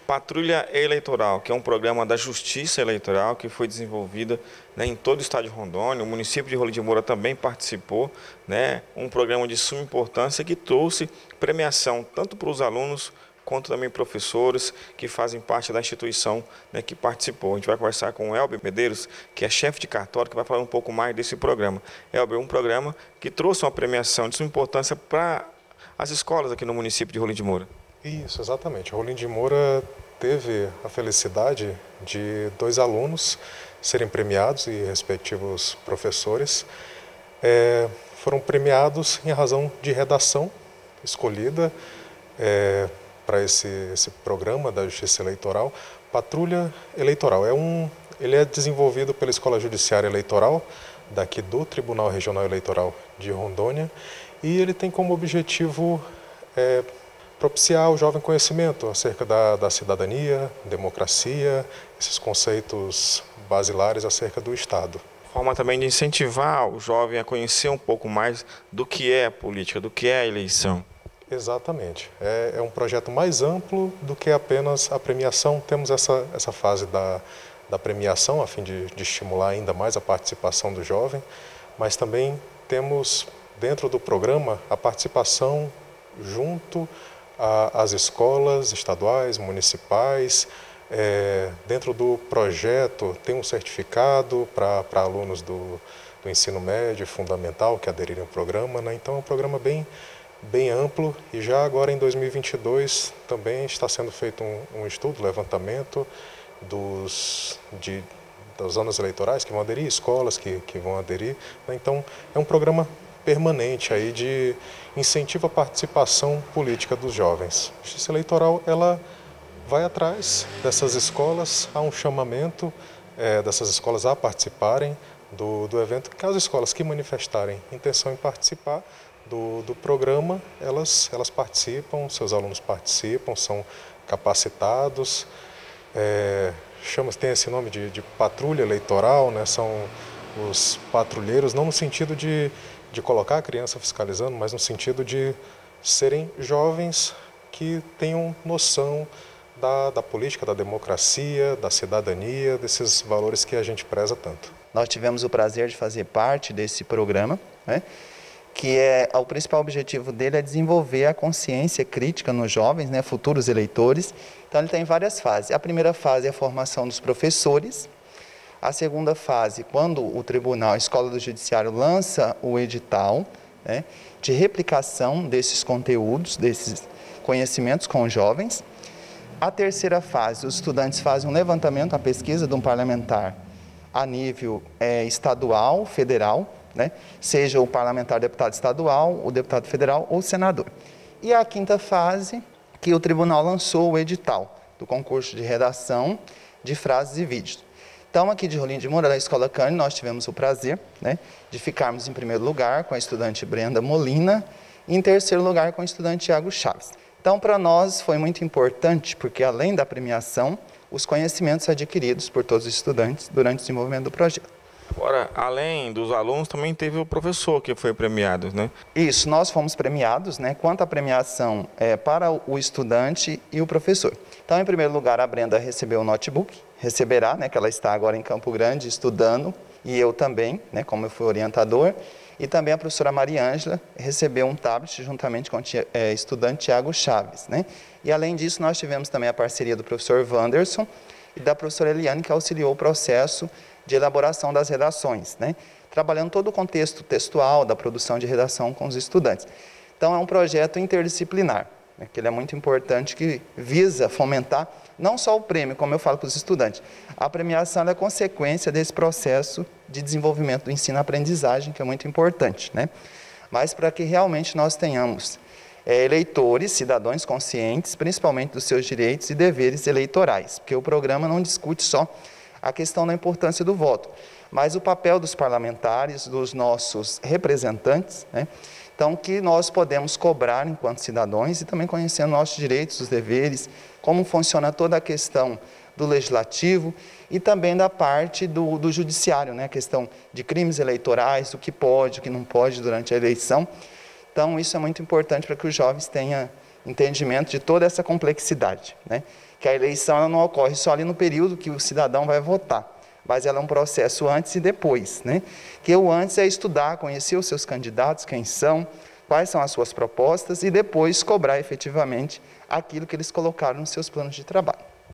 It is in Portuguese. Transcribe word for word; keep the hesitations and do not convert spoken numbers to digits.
Patrulha Eleitoral, que é um programa da Justiça Eleitoral que foi desenvolvida, né, em todo o estado de Rondônia. O município de Rolim de Moura também participou, né, um programa de suma importância que trouxe premiação tanto para os alunos quanto também professores que fazem parte da instituição, né, que participou. A gente vai conversar com o Elber Medeiros, que é chefe de cartório, que vai falar um pouco mais desse programa. Elber, um programa que trouxe uma premiação de suma importância para as escolas aqui no município de Rolim de Moura. Isso, exatamente. Rolim de Moura teve a felicidade de dois alunos serem premiados e respectivos professores. É, foram premiados em razão de redação escolhida é, para esse, esse programa da Justiça Eleitoral. Patrulha Eleitoral. É um, ele é desenvolvido pela Escola Judiciária Eleitoral, daqui do Tribunal Regional Eleitoral de Rondônia, e ele tem como objetivo é, propiciar o jovem conhecimento acerca da, da cidadania, democracia, esses conceitos basilares acerca do Estado. Forma também de incentivar o jovem a conhecer um pouco mais do que é a política, do que é a eleição. Exatamente. É, é um projeto mais amplo do que apenas a premiação. Temos essa, essa fase da, da premiação, a fim de, de estimular ainda mais a participação do jovem, mas também temos dentro do programa a participação junto às escolas estaduais, municipais. É, dentro do projeto tem um certificado para alunos do, do ensino médio fundamental que aderirem ao programa, né? Então é um programa bem, bem amplo, e já agora em dois mil e vinte e dois também está sendo feito um, um estudo, levantamento dos, de, dos anos eleitorais que vão aderir, escolas que, que vão aderir, né? Então é um programa permanente aí de incentivo à participação política dos jovens. A Justiça Eleitoral, ela vai atrás dessas escolas, há um chamamento é, dessas escolas a participarem do, do evento, que as escolas que manifestarem intenção em participar do, do programa, elas, elas participam, seus alunos participam, são capacitados, é, chama, tem esse nome de, de patrulha eleitoral, né? São os patrulheiros, não no sentido de de colocar a criança fiscalizando, mas no sentido de serem jovens que tenham noção da, da política, da democracia, da cidadania, desses valores que a gente preza tanto. Nós tivemos o prazer de fazer parte desse programa, né, que é, o principal objetivo dele é desenvolver a consciência crítica nos jovens, né, futuros eleitores. Então ele tem várias fases. A primeira fase é a formação dos professores. A segunda fase, quando o tribunal, a Escola do Judiciário lança o edital, né, de replicação desses conteúdos, desses conhecimentos com os jovens. A terceira fase, os estudantes fazem um levantamento, a pesquisa de um parlamentar a nível é, estadual, federal, né, seja o parlamentar deputado estadual, o deputado federal ou o senador. E a quinta fase, que o tribunal lançou o edital do concurso de redação de frases e vídeos. Então, aqui de Rolim de Moura, da Escola Cane, nós tivemos o prazer, né, de ficarmos em primeiro lugar com a estudante Brenda Molina e em terceiro lugar com o estudante Thiago Chaves. Então, para nós foi muito importante, porque além da premiação, os conhecimentos adquiridos por todos os estudantes durante o desenvolvimento do projeto. Agora, além dos alunos, também teve o professor que foi premiado, né? Isso, nós fomos premiados, né, quanto à premiação é, para o estudante e o professor. Então, em primeiro lugar, a Brenda recebeu o notebook, receberá, né, que ela está agora em Campo Grande estudando, e eu também, né, como eu fui orientador, e também a professora Mariângela recebeu um tablet juntamente com o é, estudante Thiago Chaves, né? E além disso, nós tivemos também a parceria do professor Wanderson e da professora Eliane, que auxiliou o processo de elaboração das redações, né, trabalhando todo o contexto textual da produção de redação com os estudantes. Então, é um projeto interdisciplinar, né, que ele é muito importante, que visa fomentar não só o prêmio, como eu falo para os estudantes, a premiação é consequência desse processo de desenvolvimento do ensino-aprendizagem, que é muito importante, né, mas para que realmente nós tenhamos é, eleitores, cidadãos conscientes, principalmente dos seus direitos e deveres eleitorais, porque o programa não discute só a questão da importância do voto, mas o papel dos parlamentares, dos nossos representantes, né? Então, que nós podemos cobrar enquanto cidadãos e também conhecendo nossos direitos, os deveres, como funciona toda a questão do legislativo e também da parte do, do judiciário, né? A questão de crimes eleitorais, o que pode, o que não pode durante a eleição. Então, isso é muito importante para que os jovens tenham entendimento de toda essa complexidade, né? que a eleição ela não ocorre só ali no período que o cidadão vai votar, mas ela é um processo antes e depois, né? Que o antes é estudar, conhecer os seus candidatos, quem são, quais são as suas propostas e depois cobrar efetivamente aquilo que eles colocaram nos seus planos de trabalho.